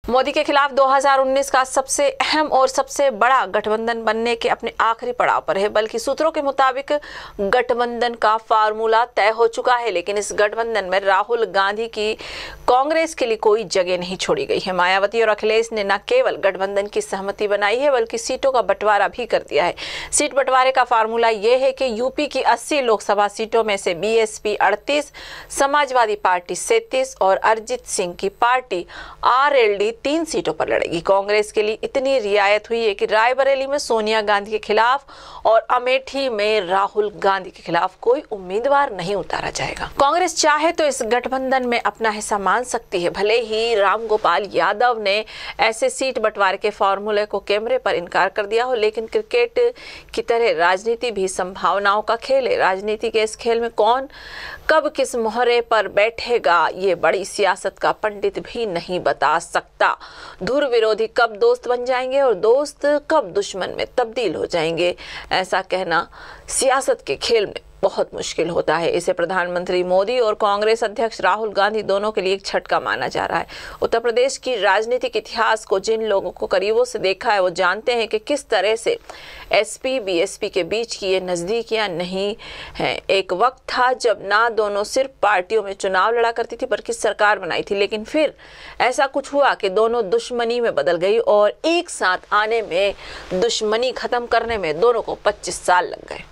मोदी के खिलाफ 2019 का सबसे अहम और सबसे बड़ा गठबंधन बनने के अपने आखिरी पड़ाव पर है। बल्कि सूत्रों के मुताबिक गठबंधन का फार्मूला तय हो चुका है, लेकिन इस गठबंधन में राहुल गांधी की कांग्रेस के लिए कोई जगह नहीं छोड़ी गई है। मायावती और अखिलेश ने न केवल गठबंधन की सहमति बनाई है, बल्कि सीटों का बंटवारा भी कर दिया है। सीट बंटवारे का फार्मूला यह है कि यूपी की 80 लोकसभा सीटों में से बीएसपी 38, समाजवादी पार्टी 37 और अरिजीत सिंह की पार्टी आरएलडी 3 सीटों पर लड़ेगी। कांग्रेस के लिए इतनी रियायत हुई है कि रायबरेली में सोनिया गांधी के खिलाफ और अमेठी में राहुल गांधी के खिलाफ कोई उम्मीदवार नहीं उतारा जाएगा। कांग्रेस चाहे तो इस गठबंधन में अपना हिस्सा मान सकती है। भले ही रामगोपाल यादव ने ऐसे सीट बंटवारे के फॉर्मूले को कैमरे पर इनकार कर दिया हो, लेकिन क्रिकेट की तरह राजनीति भी संभावनाओं का खेल है। राजनीति के इस खेल में कौन कब किस मोहरे पर बैठेगा, ये बड़ी सियासत का पंडित भी नहीं बता सकता। धुर विरोधी कब दोस्त बन जाएंगे और दोस्त कब दुश्मन में तब्दील हो जाएंगे, ऐसा कहना सियासत के खेल में बहुत मुश्किल होता है। इसे प्रधानमंत्री मोदी और कांग्रेस अध्यक्ष राहुल गांधी दोनों के लिए एक झटका माना जा रहा है। उत्तर प्रदेश की राजनीतिक इतिहास को जिन लोगों को करीबों से देखा है वो जानते हैं कि किस तरह से एसपी बीएसपी के बीच की ये नज़दीकियां नहीं हैं। एक वक्त था जब ना दोनों सिर्फ पार्टियों में चुनाव लड़ा करती थी बल्कि सरकार बनाई थी, लेकिन फिर ऐसा कुछ हुआ कि दोनों दुश्मनी में बदल गई और एक साथ आने में, दुश्मनी खत्म करने में दोनों को 25 साल लग गए।